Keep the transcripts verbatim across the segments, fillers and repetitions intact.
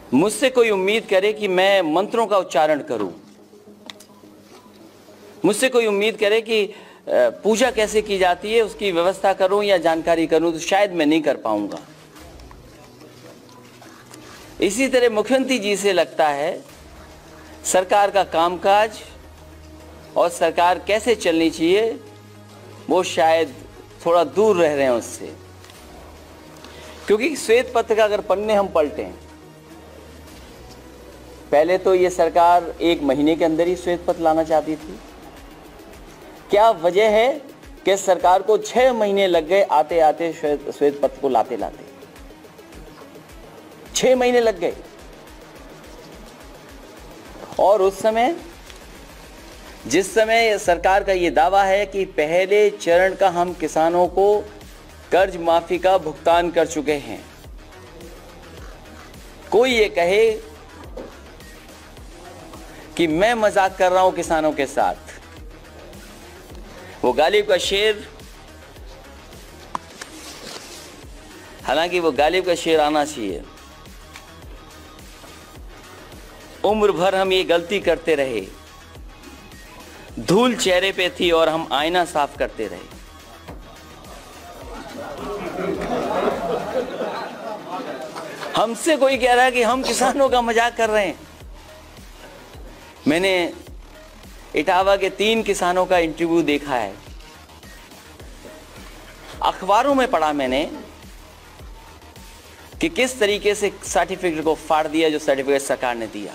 मुझसे कोई उम्मीद करे कि मैं मंत्रों का उच्चारण करूं, मुझसे कोई उम्मीद करे कि पूजा कैसे की जाती है उसकी व्यवस्था करूं या जानकारी करूं, तो शायद मैं नहीं कर पाऊंगा। इसी तरह मुख्यमंत्री जी से लगता है सरकार का कामकाज और सरकार कैसे चलनी चाहिए वो शायद थोड़ा दूर रह रहे हैं उससे, क्योंकि श्वेत पत्र का अगर पन्ने हम पलटें, पहले तो ये सरकार एक महीने के अंदर ही श्वेत पत्र लाना चाहती थी। क्या वजह है कि सरकार को छह महीने लग गए आते आते श्वेत श्वेत पत्र को लाते लाते छह महीने लग गए। और उस समय जिस समय सरकार का ये दावा है कि पहले चरण का हम किसानों को कर्ज माफी का भुगतान कर चुके हैं, कोई ये कहे कि मैं मजाक कर रहा हूं किसानों के साथ, वो गालिब का शेर, हालांकि वो गालिब का शेर आना चाहिए। उम्र भर हम ये गलती करते रहे, धूल चेहरे पे थी और हम आईना साफ करते रहे। हमसे कोई कह रहा है कि हम किसानों का मजाक कर रहे हैं। मैंने इटावा के तीन किसानों का इंटरव्यू देखा है, अखबारों में पढ़ा मैंने कि किस तरीके से सर्टिफिकेट को फाड़ दिया जो सर्टिफिकेट सरकार ने दिया,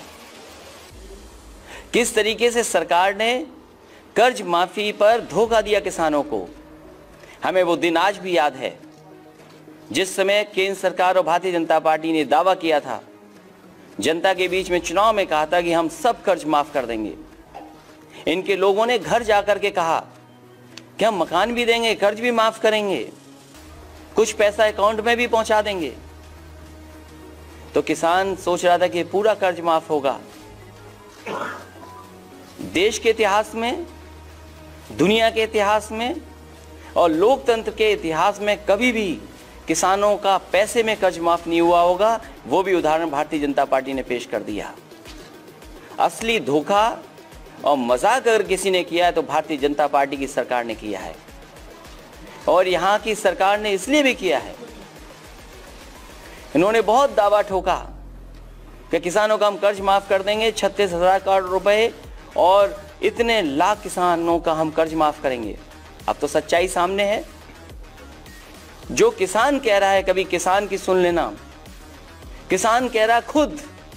किस तरीके से सरकार ने कर्ज माफी पर धोखा दिया किसानों को। हमें वो दिन आज भी याद है जिस समय केंद्र सरकार और भारतीय जनता पार्टी ने दावा किया था, जनता के बीच में चुनाव में कहा था कि हम सब कर्ज माफ कर देंगे। इनके लोगों ने घर जाकर के कहा कि हम मकान भी देंगे, कर्ज भी माफ करेंगे, कुछ पैसा अकाउंट में भी पहुंचा देंगे। तो किसान सोच रहा था कि पूरा कर्ज माफ होगा। देश के इतिहास में, दुनिया के इतिहास में और लोकतंत्र के इतिहास में कभी भी किसानों का पैसे में कर्ज माफ नहीं हुआ होगा। वो भी उदाहरण भारतीय जनता पार्टी ने पेश कर दिया। असली धोखा और मजाक अगर किसी ने किया है तो भारतीय जनता पार्टी की सरकार ने किया है, और यहाँ की सरकार ने इसलिए भी किया है, इन्होंने बहुत दावा ठोका कि किसानों का हम कर्ज माफ कर देंगे, छत्तीस हजार करोड़ रुपए और इतने लाख किसानों का हम कर्ज माफ करेंगे। अब तो सच्चाई सामने है। जो किसान कह रहा है, कभी किसान की सुन लेना, किसान कह रहा खुद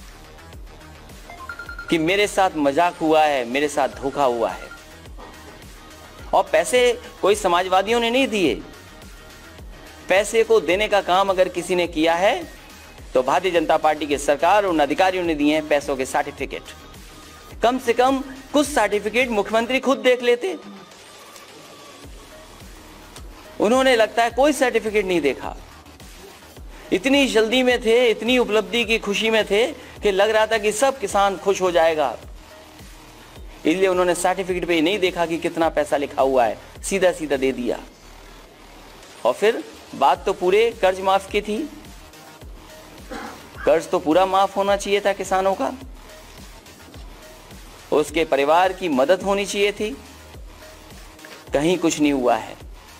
कि मेरे साथ मजाक हुआ है, मेरे साथ धोखा हुआ है। और पैसे कोई समाजवादियों ने नहीं दिए। पैसे को देने का काम अगर किसी ने किया है तो भारतीय जनता पार्टी की सरकार और उन अधिकारियों ने दिए हैं पैसों के सर्टिफिकेट। कम से कम कुछ सर्टिफिकेट मुख्यमंत्री खुद देख लेते। उन्होंने लगता है कोई सर्टिफिकेट नहीं देखा। इतनी जल्दी में थे, इतनी उपलब्धि की खुशी में थे कि लग रहा था कि सब किसान खुश हो जाएगा, इसलिए उन्होंने सर्टिफिकेट पे नहीं देखा कि कितना पैसा लिखा हुआ है, सीधा सीधा दे दिया। और फिर बात तो पूरे कर्ज माफ की थी, कर्ज तो पूरा माफ होना चाहिए था किसानों का, उसके परिवार की मदद होनी चाहिए थी। कहीं कुछ नहीं हुआ है।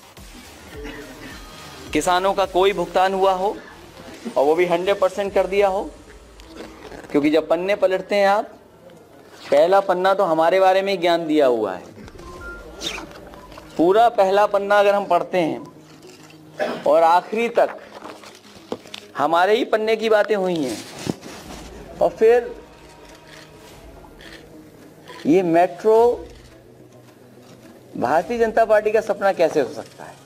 किसानों का कोई भुगतान हुआ हो और वो भी हंड्रेड परसेंट कर दिया हो, क्योंकि जब पन्ने पलटते हैं आप, पहला पन्ना तो हमारे बारे में ज्ञान दिया हुआ है। पूरा पहला पन्ना अगर हम पढ़ते हैं और आखिरी तक हमारे ही पन्ने की बातें हुई हैं, और फिर ये मेट्रो भारतीय जनता पार्टी का सपना कैसे हो सकता है?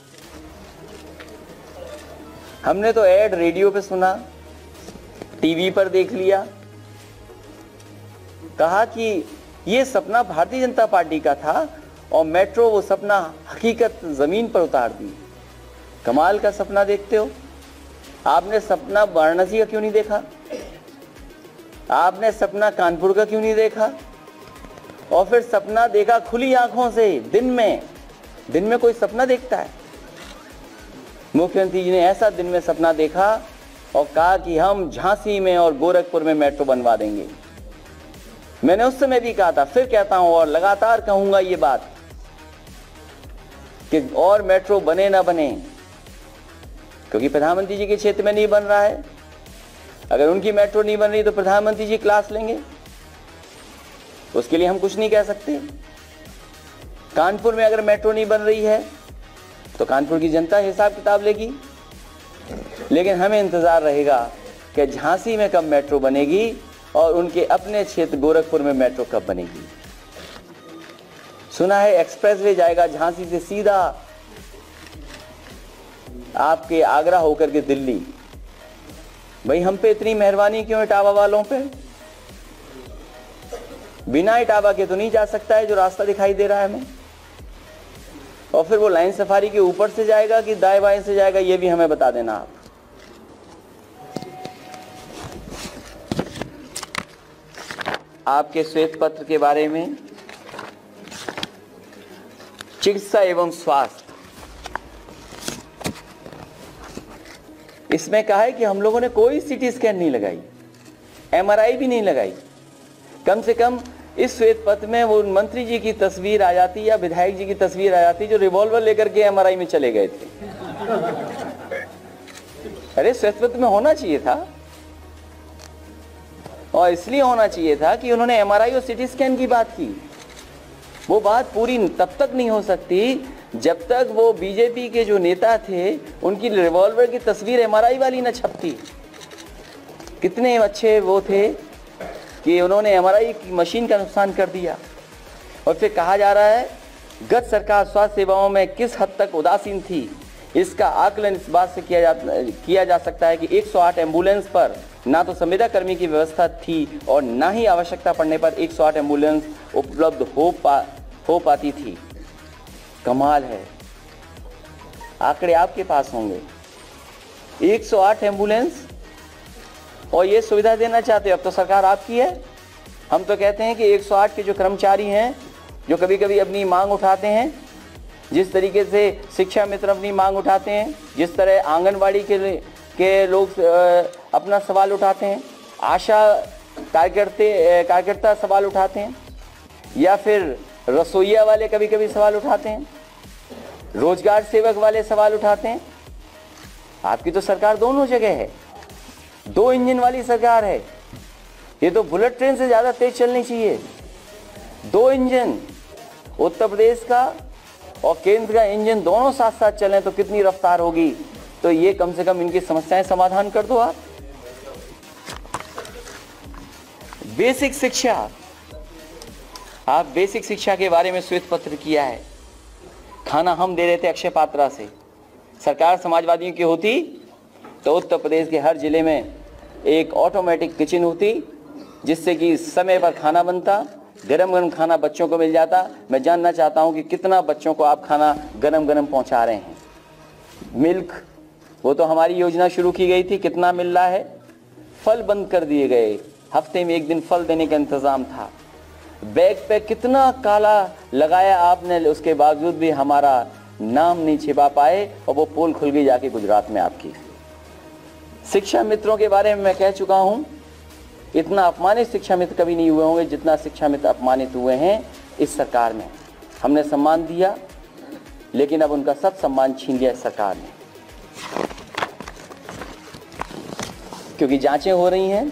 हमने तो ऐड रेडियो पे सुना, टीवी पर देख लिया, कहा कि ये सपना भारतीय जनता पार्टी का था और मेट्रो वो सपना हकीकत जमीन पर उतार दी। कमाल का सपना देखते हो। आपने सपना वाराणसी का क्यों नहीं देखा? आपने सपना कानपुर का क्यों नहीं देखा? और फिर सपना देखा खुली आंखों से दिन में। दिन में कोई सपना देखता है? मुख्यमंत्री जी ने ऐसा दिन में सपना देखा और कहा कि हम झांसी में और गोरखपुर में मेट्रो बनवा देंगे। मैंने उस समय भी कहा था, फिर कहता हूं और लगातार कहूंगा ये बात कि और मेट्रो बने ना बने, क्योंकि प्रधानमंत्री जी के क्षेत्र में नहीं बन रहा है। अगर उनकी मेट्रो नहीं बन रही तो प्रधानमंत्री जी क्लास लेंगे, उसके लिए हम कुछ नहीं कह सकते। कानपुर में अगर मेट्रो नहीं बन रही है तो कानपुर की जनता हिसाब किताब लेगी, लेकिन हमें इंतजार रहेगा कि झांसी में कब मेट्रो बनेगी और उनके अपने क्षेत्र गोरखपुर में मेट्रो कब बनेगी। सुना है एक्सप्रेसवे जाएगा झांसी से सीधा आपके आगरा होकर के दिल्ली। भाई हम पे इतनी मेहरबानी क्यों इटावा वालों पे? बिना इटावा के तो नहीं जा सकता है जो रास्ता दिखाई दे रहा है हमें। और फिर वो लाइन सफारी के ऊपर से जाएगा कि दाएं बाएं से जाएगा, ये भी हमें बता देना आप। आपके श्वेत पत्र के बारे में चिकित्सा एवं स्वास्थ्य, इसमें कहा है कि हम लोगों ने कोई सीटी स्कैन नहीं लगाई, एमआरआई भी नहीं लगाई। कम से कम इस श्वेत पत्र में वो मंत्री जी की तस्वीर आ जाती या विधायक जी की तस्वीर आ जाती जो रिवॉल्वर लेकर के एमआरआई में चले गए थे। अरे श्वेत पत्र में होना चाहिए था, और इसलिए होना चाहिए था कि उन्होंने एमआरआई और सीटी स्कैन की बात की। वो बात पूरी तब तक नहीं हो सकती जब तक वो बीजेपी के जो नेता थे उनकी रिवॉल्वर की तस्वीर एमआरआई वाली न छपती। कितने अच्छे वो थे कि उन्होंने एमआरआई की मशीन का नुकसान कर दिया। और फिर कहा जा रहा है गत सरकार स्वास्थ्य सेवाओं में किस हद तक उदासीन थी, इसका आकलन इस बात से किया जा किया जा सकता है कि एक सौ आठ एम्बुलेंस पर ना तो संविदा कर्मी की व्यवस्था थी और ना ही आवश्यकता पड़ने पर एक सौ आठ एम्बुलेंस उपलब्ध हो पा हो पाती थी। कमाल है, आंकड़े आपके पास होंगे। एक सौ आठ एम्बुलेंस और ये सुविधा देना चाहते हो, अब तो सरकार आपकी है। हम तो कहते हैं कि एक सौ आठ के जो कर्मचारी हैं जो कभी कभी अपनी मांग उठाते हैं, जिस तरीके से शिक्षा मित्र अपनी मांग उठाते हैं, जिस तरह आंगनवाड़ी के के लोग अपना सवाल उठाते हैं, आशा कार्यकर्ते कार्यकर्ता सवाल उठाते हैं, या फिर रसोइया वाले कभी कभी सवाल उठाते हैं, रोजगार सेवक वाले सवाल उठाते हैं। आपकी तो सरकार दोनों जगह है, दो इंजन वाली सरकार है। ये तो बुलेट ट्रेन से ज़्यादा तेज चलनी चाहिए। दो इंजन, उत्तर प्रदेश का और केंद्र का इंजन दोनों साथ साथ चलें तो कितनी रफ्तार होगी। तो ये कम से कम इनकी समस्याएं समाधान कर दो आप। बेसिक शिक्षा, आप बेसिक शिक्षा के बारे में श्वेत पत्र किया है। खाना हम दे रहे थे अक्षय पात्रा से। सरकार समाजवादियों की होती तो उत्तर प्रदेश के हर जिले में एक ऑटोमेटिक किचन होती जिससे कि समय पर खाना बनता, गरम गरम खाना बच्चों को मिल जाता। मैं जानना चाहता हूं कि कितना बच्चों को आप खाना गरम गरम पहुंचा रहे हैं। मिल्क, वो तो हमारी योजना शुरू की गई थी, कितना मिल रहा है? फल बंद कर दिए गए, हफ्ते में एक दिन फल देने का इंतज़ाम था। बैग पे कितना काला लगाया आपने, उसके बावजूद भी हमारा नाम नहीं छिपा पाए और वो पोल खुल गई जाके गुजरात में आपकी। शिक्षा मित्रों के बारे में मैं कह चुका हूं, इतना अपमानित शिक्षा मित्र कभी नहीं हुए होंगे जितना शिक्षा मित्र अपमानित हुए हैं इस सरकार में। हमने सम्मान दिया लेकिन अब उनका सब सम्मान छीन लिया इस सरकार ने, क्योंकि जांचें हो रही हैं।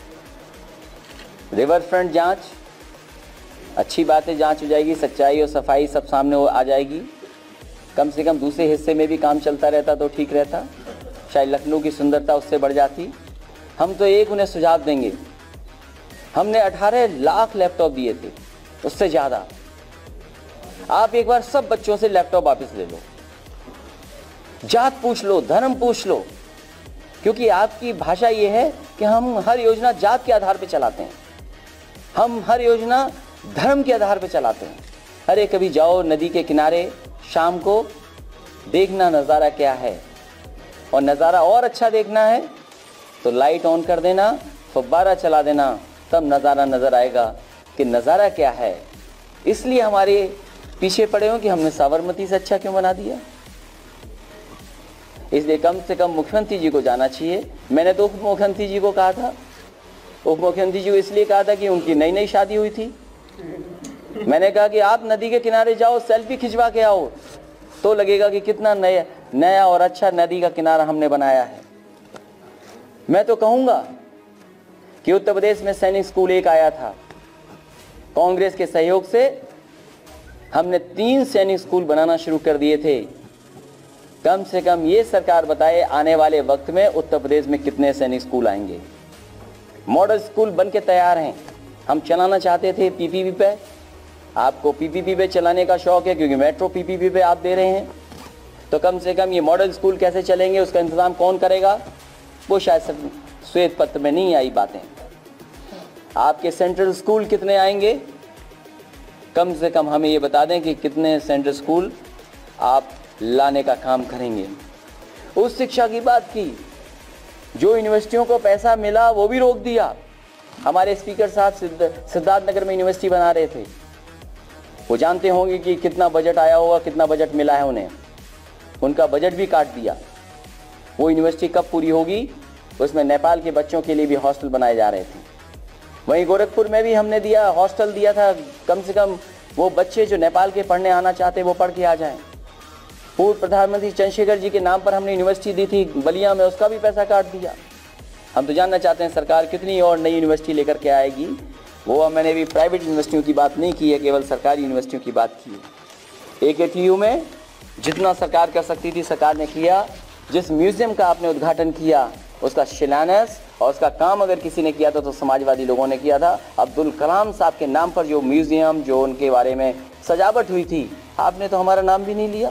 रिवर फ्रंट जांच, अच्छी बात है, जांच हो जाएगी, सच्चाई और सफाई सब सामने आ जाएगी। कम से कम दूसरे हिस्से में भी काम चलता रहता तो ठीक रहता, शायद लखनऊ की सुंदरता उससे बढ़ जाती। हम तो एक उन्हें सुझाव देंगे, हमने अठारह लाख लैपटॉप दिए थे, उससे ज़्यादा। आप एक बार सब बच्चों से लैपटॉप वापस ले लो, जात पूछ लो, धर्म पूछ लो, क्योंकि आपकी भाषा ये है कि हम हर योजना जात के आधार पर चलाते हैं, हम हर योजना धर्म के आधार पर चलाते हैं। अरे कभी जाओ नदी के किनारे शाम को, देखना नज़ारा क्या है, और नज़ारा और अच्छा देखना है तो लाइट ऑन कर देना, फव्वारा चला देना, तब नज़ारा नज़र आएगा कि नज़ारा क्या है। इसलिए हमारे पीछे पड़े हो कि हमने साबरमती से अच्छा क्यों बना दिया। इसलिए कम से कम मुख्यमंत्री जी को जाना चाहिए मैंने तो उप मुख्यमंत्री जी को कहा था, उप मुख्यमंत्री जी को इसलिए कहा था कि उनकी नई नई शादी हुई थी। मैंने कहा कि आप नदी के किनारे जाओ, सेल्फी खिंचवा के आओ, तो लगेगा कि कितना नया नया और अच्छा नदी का किनारा हमने बनाया है। मैं तो कहूँगा कि उत्तर प्रदेश में सैनिक स्कूल एक आया था, कांग्रेस के सहयोग से हमने तीन सैनिक स्कूल बनाना शुरू कर दिए थे। कम से कम ये सरकार बताए आने वाले वक्त में उत्तर प्रदेश में कितने सैनिक स्कूल आएंगे। मॉडल स्कूल बन के तैयार हैं, हम चलाना चाहते थे पीपीपी पे। आपको पीपीपी पे चलाने का शौक है क्योंकि मेट्रो पीपीपी पे आप दे रहे हैं, तो कम से कम ये मॉडल स्कूल कैसे चलेंगे, उसका इंतजाम कौन करेगा, वो शायद सब श्वेत पत्र में नहीं आई बातें। आपके सेंट्रल स्कूल कितने आएंगे, कम से कम हमें ये बता दें कि कितने सेंट्रल स्कूल आप लाने का काम करेंगे। उस शिक्षा की बात की, जो यूनिवर्सिटियों को पैसा मिला वो भी रोक दिया। हमारे स्पीकर साहब सिद्धार्थ नगर में यूनिवर्सिटी बना रहे थे, वो जानते होंगे कि कितना बजट आया होगा, कितना बजट मिला है उन्हें, उनका बजट भी काट दिया। वो यूनिवर्सिटी कब पूरी होगी, उसमें नेपाल के बच्चों के लिए भी हॉस्टल बनाए जा रहे थे। वहीं गोरखपुर में भी हमने दिया, हॉस्टल दिया था, कम से कम वो बच्चे जो नेपाल के पढ़ने आना चाहते वो पढ़ के आ जाएं। पूर्व प्रधानमंत्री चंद्रशेखर जी के नाम पर हमने यूनिवर्सिटी दी थी बलिया में, उसका भी पैसा काट दिया। हम तो जानना चाहते हैं सरकार कितनी और नई यूनिवर्सिटी लेकर के आएगी। वो मैंने भी प्राइवेट यूनिवर्सिटियों की बात नहीं की है, केवल सरकारी यूनिवर्सिटियों की बात की है। ए के टी यू में जितना सरकार कर सकती थी सरकार ने किया। जिस म्यूजियम का आपने उद्घाटन किया उसका शिलान्यास और उसका काम अगर किसी ने किया था तो समाजवादी लोगों ने किया था। अब्दुल कलाम साहब के नाम पर जो म्यूजियम, जो उनके बारे में सजावट हुई थी, आपने तो हमारा नाम भी नहीं लिया।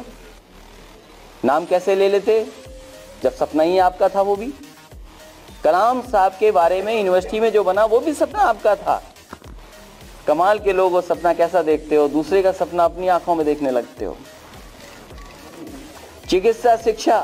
नाम कैसे ले लेते जब सपना ही आपका था। वो भी कलाम साहब के बारे में यूनिवर्सिटी में जो बना वो भी सपना आपका था। कमाल के लोग, वो सपना कैसा देखते हो, दूसरे का सपना अपनी आंखों में देखने लगते हो। चिकित्सा शिक्षा,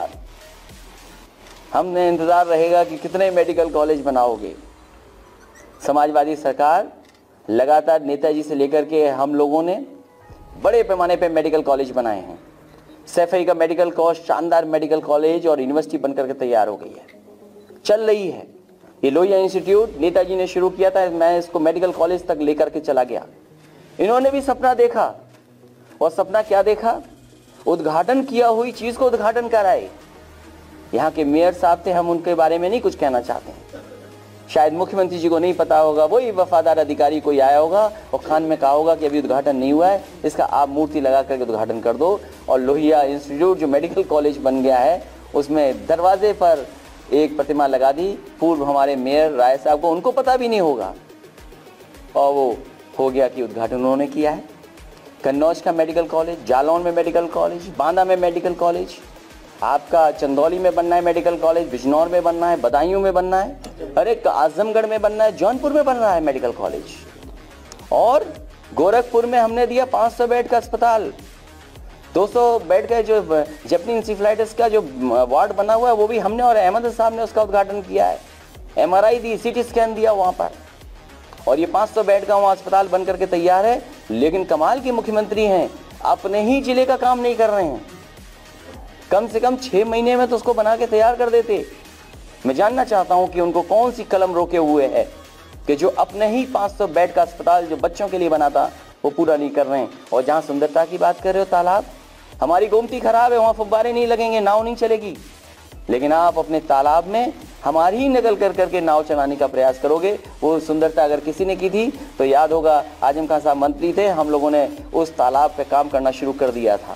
हमने इंतजार रहेगा कि कितने मेडिकल कॉलेज बनाओगे। समाजवादी सरकार लगातार नेताजी से लेकर के हम लोगों ने बड़े पैमाने पे मेडिकल कॉलेज बनाए हैं। सैफई का मेडिकल कॉलेज शानदार मेडिकल कॉलेज और यूनिवर्सिटी बनकर के तैयार हो गई है, चल रही है। ये लोहिया इंस्टीट्यूट नेताजी ने शुरू किया था, मैं इसको मेडिकल कॉलेज तक लेकर के चला गया। इन्होंने भी सपना देखा, और सपना क्या देखा, उद्घाटन किया हुई चीज को उद्घाटन कराए। यहाँ के मेयर साहब थे, हम उनके बारे में नहीं कुछ कहना चाहते हैं, शायद मुख्यमंत्री जी को नहीं पता होगा, वही वफादार अधिकारी कोई आया होगा और खान में कहा होगा कि अभी उद्घाटन नहीं हुआ है, इसका आप मूर्ति लगा करके उद्घाटन कर दो। और लोहिया इंस्टीट्यूट जो मेडिकल कॉलेज बन गया है उसमें दरवाजे पर एक प्रतिमा लगा दी पूर्व हमारे मेयर राय साहब को, उनको पता भी नहीं होगा, और वो हो गया कि उद्घाटन उन्होंने किया है। कन्नौज का मेडिकल कॉलेज, जालौन में मेडिकल कॉलेज, बांदा में मेडिकल कॉलेज, आपका चंदौली में बनना है मेडिकल कॉलेज, बिजनौर में बनना है, बदायूं में बनना है, अरे आजमगढ़ में बनना है, जौनपुर में बन रहा है मेडिकल कॉलेज। और गोरखपुर में हमने दिया पाँच सौ बेड का अस्पताल, दो सौ बेड का जो जैपनीज इंसेफेलाइटिस का जो वार्ड बना हुआ है वो भी हमने और अहमद साहब ने उसका उद्घाटन किया है। एम आर आई दी, सी टी स्कैन दिया वहाँ पर, और ये पाँच सौ बेड का वहाँ अस्पताल बन करके तैयार है। लेकिन कमाल के मुख्यमंत्री हैं, अपने ही जिले का काम नहीं कर रहे हैं। कम से कम छः महीने में तो उसको बना के तैयार कर देते। मैं जानना चाहता हूँ कि उनको कौन सी कलम रोके हुए है कि जो अपने ही पाँच सौ बेड का अस्पताल जो बच्चों के लिए बना था वो पूरा नहीं कर रहे हैं। और जहाँ सुंदरता की बात कर रहे हो, तालाब, हमारी गोमती खराब है, वहाँ फव्वारे नहीं लगेंगे, नाव नहीं चलेगी, लेकिन आप अपने तालाब में हमारी ही नकल कर करके नाव चलाने का प्रयास करोगे। वो सुंदरता अगर किसी ने की थी तो याद होगा, आजम खान साहब मंत्री थे, हम लोगों ने उस तालाब पे काम करना शुरू कर दिया था।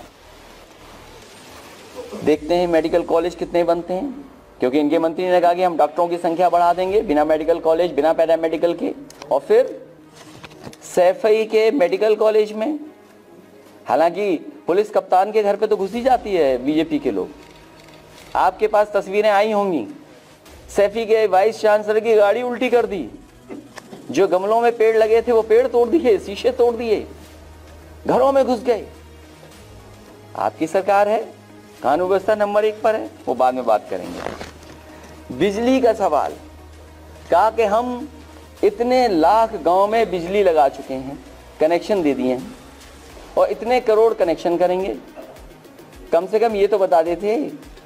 देखते हैं मेडिकल कॉलेज कितने बनते हैं, क्योंकि इनके मंत्री ने कहा कि हम डॉक्टरों की संख्या बढ़ा देंगे बिना मेडिकल कॉलेज, बिना पैरामेडिकल के। और फिर सैफई के मेडिकल कॉलेज में, हालांकि पुलिस कप्तान के घर पे तो घुस ही जाती है बीजेपी के लोग, आपके पास तस्वीरें आई होंगी, सैफी के वाइस चांसलर की गाड़ी उल्टी कर दी, जो गमलों में पेड़ लगे थे वो पेड़ तोड़ दिए, शीशे तोड़ दिए, घरों में घुस गए। आपकी सरकार है, कानून व्यवस्था नंबर एक पर है, वो बाद में बात करेंगे। बिजली का सवाल, कहा कि हम इतने लाख गांव में बिजली लगा चुके हैं, कनेक्शन दे दिए हैं, और इतने करोड़ कनेक्शन करेंगे। कम से कम ये तो बता देते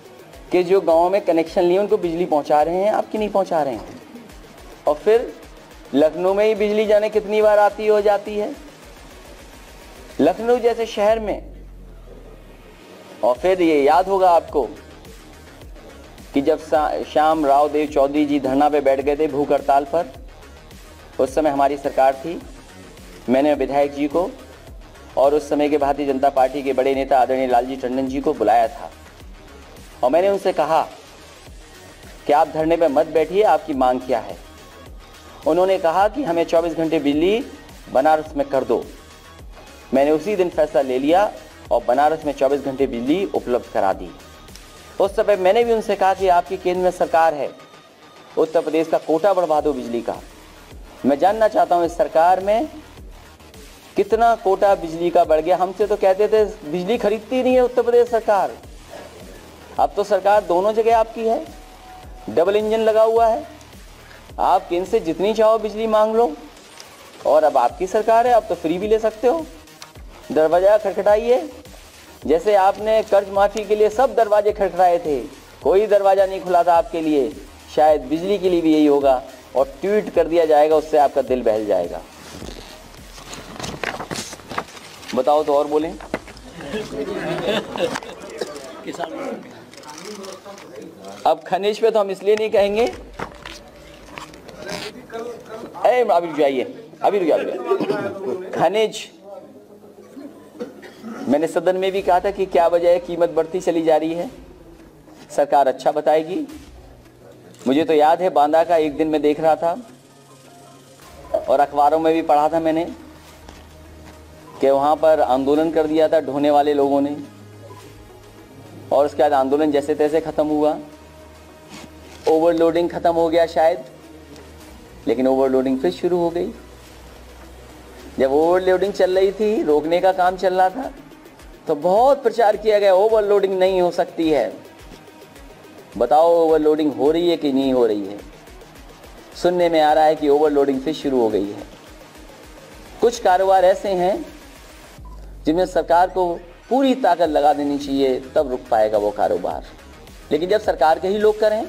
कि जो गांव में कनेक्शन लिए उनको बिजली पहुंचा रहे हैं, आप क्यों नहीं पहुंचा रहे हैं? और फिर लखनऊ में ही बिजली जाने कितनी बार आती हो जाती है, लखनऊ जैसे शहर में। और फिर ये याद होगा आपको कि जब श्याम राव देव चौधरी जी धरना पे बैठ गए थे भूख हड़ताल पर, उस समय हमारी सरकार थी, मैंने विधायक जी को और उस समय के भारतीय जनता पार्टी के बड़े नेता आदरणीय लालजी टंडन जी को बुलाया था और मैंने उनसे कहा कि आप धरने पे मत बैठिए, आपकी मांग क्या है? उन्होंने कहा कि हमें चौबीस घंटे बिजली बनारस में कर दो। मैंने उसी दिन फैसला ले लिया और बनारस में चौबीस घंटे बिजली उपलब्ध करा दी। उस समय मैंने भी उनसे कहा कि आपकी केंद्र में सरकार है, उत्तर प्रदेश का कोटा बढ़वा दो बिजली का। मैं जानना चाहता हूँ इस सरकार में कितना कोटा बिजली का बढ़ गया। हमसे तो कहते थे बिजली खरीदती नहीं है उत्तर प्रदेश सरकार, अब तो सरकार दोनों जगह आपकी है, डबल इंजन लगा हुआ है, आप केंद्र से जितनी चाहो बिजली मांग लो और अब आपकी सरकार है, अब तो फ्री भी ले सकते हो। दरवाजा खटखटाइए, जैसे आपने कर्ज माफी के लिए सब दरवाजे खटखटाए थे, कोई दरवाजा नहीं खुला था आपके लिए, शायद बिजली के लिए भी यही होगा और ट्वीट कर दिया जाएगा, उससे आपका दिल बहल जाएगा। बताओ तो और बोलें। अब खनिज पे तो हम इसलिए नहीं कहेंगे, अरे अभी रुक जाइए, अभी रुक जाइए। खनिज मैंने सदन में भी कहा था कि क्या वजह है कीमत बढ़ती चली जा रही है, सरकार अच्छा बताएगी। मुझे तो याद है बांदा का एक दिन मैं देख रहा था और अखबारों में भी पढ़ा था मैंने कि वहाँ पर आंदोलन कर दिया था ढोने वाले लोगों ने और उसके बाद आंदोलन जैसे तैसे ख़त्म हुआ। ओवरलोडिंग ख़त्म हो गया शायद, लेकिन ओवरलोडिंग फिर शुरू हो गई। जब ओवरलोडिंग चल रही थी, रोकने का काम चल रहा था, तो बहुत प्रचार किया गया ओवरलोडिंग नहीं हो सकती है। बताओ ओवरलोडिंग हो रही है कि नहीं हो रही है? सुनने में आ रहा है कि ओवरलोडिंग फिर शुरू हो गई है। कुछ कारोबार ऐसे हैं जिनमें सरकार को पूरी ताकत लगा देनी चाहिए, तब रुक पाएगा वो कारोबार। लेकिन जब सरकार के ही लोग करें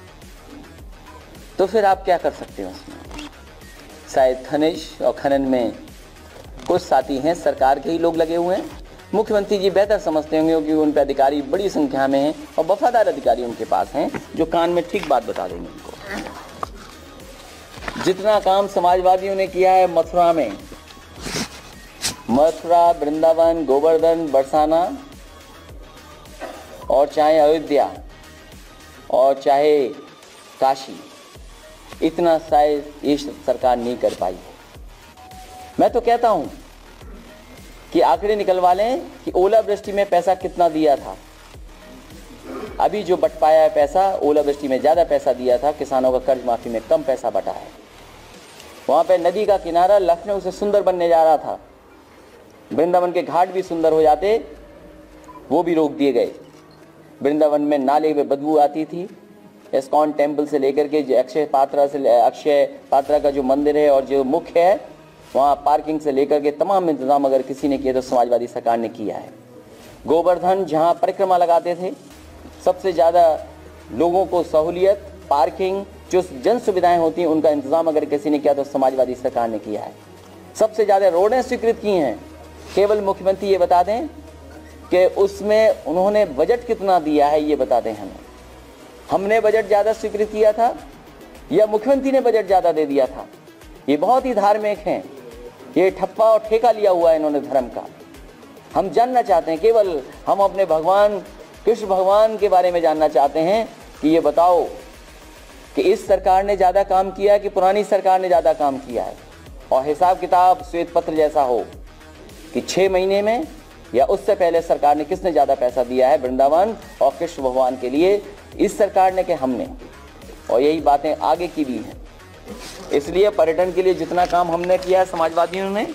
तो फिर आप क्या कर सकते हो उसमें? शायद खनिज और खनन में कुछ साथी हैं सरकार के ही लोग लगे हुए हैं। मुख्यमंत्री जी बेहतर समझते होंगे क्योंकि उन पर अधिकारी बड़ी संख्या में हैं और वफादार अधिकारी उनके पास हैं जो कान में ठीक बात बता देंगे उनको। जितना काम समाजवादियों ने किया है मथुरा में, मथुरा, वृंदावन, गोवर्धन, बरसाना और चाहे अयोध्या और चाहे काशी, इतना शायद ये सरकार नहीं कर पाई है। मैं तो कहता हूं कि आंकड़े निकलवा लें कि ओलावृष्टि में पैसा कितना दिया था। अभी जो बट पाया है पैसा, ओलावृष्टि में ज़्यादा पैसा दिया था, किसानों का कर्ज माफी में कम पैसा बटा है। वहाँ पे नदी का किनारा लखनऊ से सुंदर बनने जा रहा था, वृंदावन के घाट भी सुंदर हो जाते, वो भी रोक दिए गए। वृंदावन में नाले में बदबू आती थी। इस्कॉन टेम्पल से लेकर के अक्षय पात्रा से अक्षय पात्रा का जो मंदिर है और जो मुख्य है, वहाँ पार्किंग से लेकर के तमाम इंतजाम अगर किसी ने किए तो समाजवादी सरकार ने किया है। गोवर्धन जहाँ परिक्रमा लगाते थे, सबसे ज़्यादा लोगों को सहूलियत, पार्किंग, जो जन सुविधाएं होती हैं उनका इंतजाम अगर किसी ने किया तो समाजवादी सरकार ने किया है। सबसे ज़्यादा रोडें स्वीकृत की हैं। केवल मुख्यमंत्री ये बता दें कि उसमें उन्होंने बजट कितना दिया है, ये बता दें हमें। हमने बजट ज़्यादा स्वीकृत किया था या मुख्यमंत्री ने बजट ज़्यादा दे दिया था? ये बहुत ही धार्मिक हैं, ये ठप्पा और ठेका लिया हुआ है इन्होंने धर्म का। हम जानना चाहते हैं, केवल हम अपने भगवान कृष्ण भगवान के बारे में जानना चाहते हैं कि ये बताओ कि इस सरकार ने ज़्यादा काम किया है कि पुरानी सरकार ने ज़्यादा काम किया है। और हिसाब किताब श्वेत पत्र जैसा हो कि छः महीने में या उससे पहले सरकार ने किसने ज़्यादा पैसा दिया है वृंदावन और कृष्ण भगवान के लिए, इस सरकार ने कि हमने। और यही बातें आगे की भी हैं। इसलिए पर्यटन के लिए जितना काम हमने किया है समाजवादियों ने,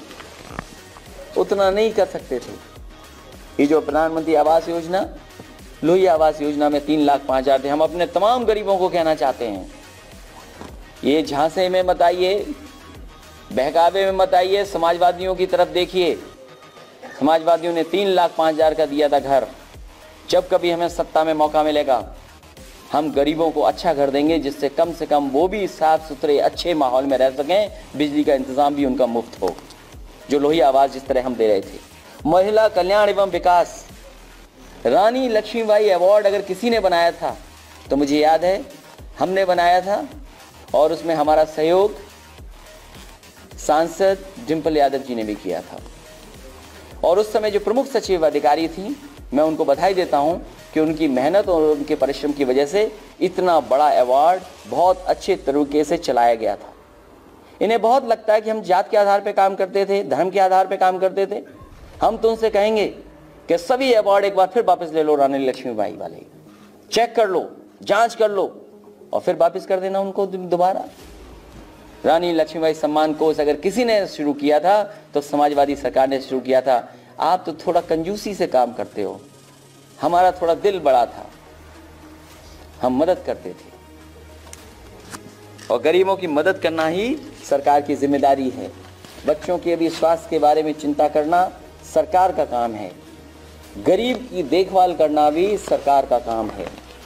उतना नहीं कर सकते थे। ये जो प्रधानमंत्री आवास योजना, लोही आवास योजना में तीन लाख पाँच हज़ार थे। हम अपने तमाम गरीबों को कहना चाहते हैं, ये झांसे में मत आइए, बहकावे में मत आइए, समाजवादियों की तरफ देखिए। समाजवादियों ने तीन लाख पाँच हज़ार का दिया था घर। जब कभी हमें सत्ता में मौका मिलेगा हम गरीबों को अच्छा घर देंगे जिससे कम से कम वो भी साफ सुथरे अच्छे माहौल में रह सकें, बिजली का इंतजाम भी उनका मुफ्त हो, जो लोही आवाज़ जिस तरह हम दे रहे थे। महिला कल्याण एवं विकास, रानी लक्ष्मीबाई अवार्ड अगर किसी ने बनाया था तो मुझे याद है हमने बनाया था, और उसमें हमारा सहयोग सांसद डिम्पल यादव जी ने भी किया था। और उस समय जो प्रमुख सचिव अधिकारी थी, मैं उनको बधाई देता हूं कि उनकी मेहनत और उनके परिश्रम की वजह से इतना बड़ा अवार्ड बहुत अच्छे तरीके से चलाया गया था। इन्हें बहुत लगता है कि हम जात के आधार पर काम करते थे, धर्म के आधार पर काम करते थे। हम तो उनसे कहेंगे कि सभी अवार्ड एक बार फिर वापस ले लो, रानी लक्ष्मीबाई वाले चेक कर लो, जांच कर लो और फिर वापस कर देना उनको दोबारा। रानी लक्ष्मीबाई सम्मान कोष अगर किसी ने शुरू किया था तो समाजवादी सरकार ने शुरू किया था। आप तो थोड़ा कंजूसी से काम करते हो, हमारा थोड़ा दिल बड़ा था, हम मदद करते थे, और गरीबों की मदद करना ही सरकार की जिम्मेदारी है। बच्चों के भी स्वास्थ्य के बारे में चिंता करना सरकार का काम है, गरीब की देखभाल करना भी सरकार का काम है।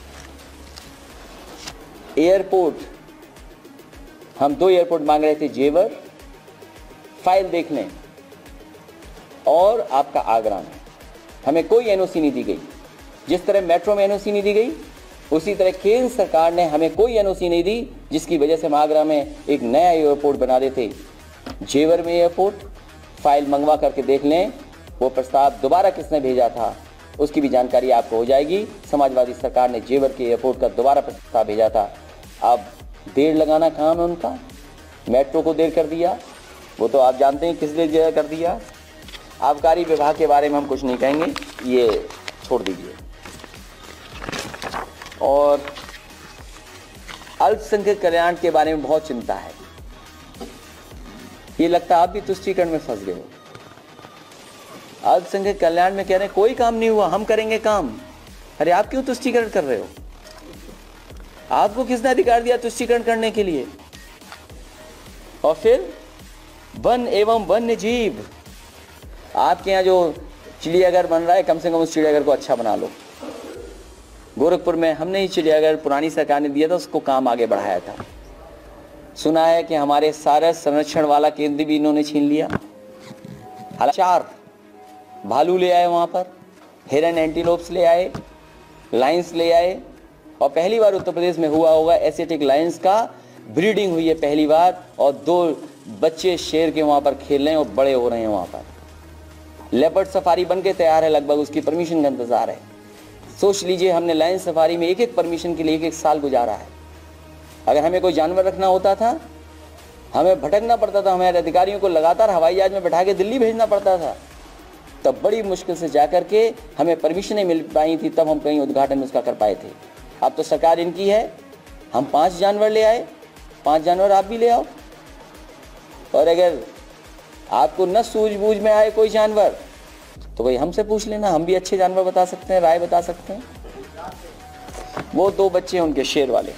एयरपोर्ट, हम दो एयरपोर्ट मांग रहे थे, जेवर फाइल देख लें और आपका आगरा में, हमें कोई एनओसी नहीं दी गई। जिस तरह मेट्रो में एनओसी नहीं दी गई, उसी तरह केंद्र सरकार ने हमें कोई एनओसी नहीं दी, जिसकी वजह से हम आगरा में एक नया एयरपोर्ट बना रहे थे। जेवर में एयरपोर्ट फाइल मंगवा करके देख लें, वो प्रस्ताव दोबारा किसने भेजा था उसकी भी जानकारी आपको हो जाएगी। समाजवादी सरकार ने जेवर के एयरपोर्ट का दोबारा प्रस्ताव भेजा था। अब देर लगाना काम है उनका, मेट्रो को देर कर दिया, वो तो आप जानते हैं किस लिए कर दिया। आबकारी विभाग के बारे में हम कुछ नहीं कहेंगे, ये छोड़ दीजिए। और अल्पसंख्यक कल्याण के बारे में बहुत चिंता है। ये लगता है आप भी तुष्टीकरण में फंस गए हो। अल्पसंख्यक कल्याण में कह रहे हैं कोई काम नहीं हुआ, हम करेंगे काम। अरे आप क्यों तुष्टीकरण कर रहे हो? आपको किसने अधिकार दिया तुष्टीकरण करने के लिए? और फिर वन एवं वन्य जीव, आपके यहाँ जो चिड़ियाघर बन रहा है, कम से कम उस चिड़ियाघर को अच्छा बना लो। गोरखपुर में हमने ही चिड़ियाघर पुरानी सरकार ने दिया था, उसको काम आगे बढ़ाया था। सुना है कि हमारे सारस संरक्षण वाला केंद्र भी इन्होंने छीन लिया। चार भालू ले आए, वहाँ पर हिरन एंटीलोप्स ले आए, लाइन्स ले आए, और पहली बार उत्तर प्रदेश में हुआ होगा एशियाटिक लायंस का ब्रीडिंग हुई है पहली बार, और दो बच्चे शेर के वहाँ पर खेल रहे हैं और बड़े हो रहे हैं। वहाँ पर लेपर्ड सफारी बन के तैयार है, लगभग उसकी परमिशन का इंतजार है। सोच लीजिए, हमने लायंस सफारी में एक एक परमिशन के लिए एक एक साल गुजारा है। अगर हमें कोई जानवर रखना होता था, हमें भटकना पड़ता था, हमारे अधिकारियों को लगातार हवाई जहाज में बैठा के दिल्ली भेजना पड़ता था, तब बड़ी मुश्किल से जाकर के हमें परमिशनें मिल पाई थी, तब हम कहीं उद्घाटन उसका कर पाए थे। अब तो सरकार इनकी है, हम पांच जानवर ले आए, पांच जानवर आप भी ले आओ। और अगर आपको न सूझबूझ में आए कोई जानवर तो भाई हमसे पूछ लेना, हम भी अच्छे जानवर बता सकते हैं, राय बता सकते हैं। वो दो बच्चे उनके शेर वाले।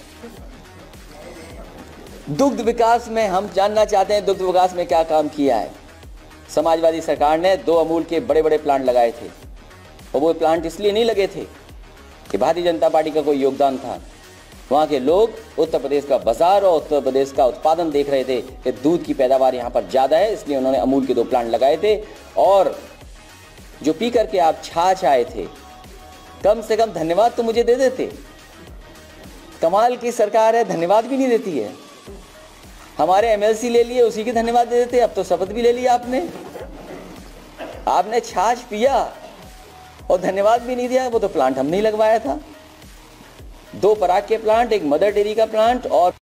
दुग्ध विकास में हम जानना चाहते हैं, दुग्ध विकास में क्या काम किया है। समाजवादी सरकार ने दो अमूल के बड़े बड़े प्लांट लगाए थे, और वो प्लांट इसलिए नहीं लगे थे कि भारतीय जनता पार्टी का कोई योगदान था। वहाँ के लोग उत्तर प्रदेश का बाजार और उत्तर प्रदेश का उत्पादन देख रहे थे कि दूध की पैदावार यहाँ पर ज़्यादा है, इसलिए उन्होंने अमूल के दो प्लांट लगाए थे। और जो पी करके आप छाछ आए थे, कम से कम धन्यवाद तो मुझे दे देते। कमाल की सरकार है, धन्यवाद भी नहीं देती है। हमारे एमएलसी ले लिए, उसी के धन्यवाद दे देते। अब तो शपथ भी ले लिया आपने, आपने छाछ पिया और धन्यवाद भी नहीं दिया। वो तो प्लांट हमने ही लगवाया था, दो पराग के प्लांट, एक मदर डेयरी का प्लांट और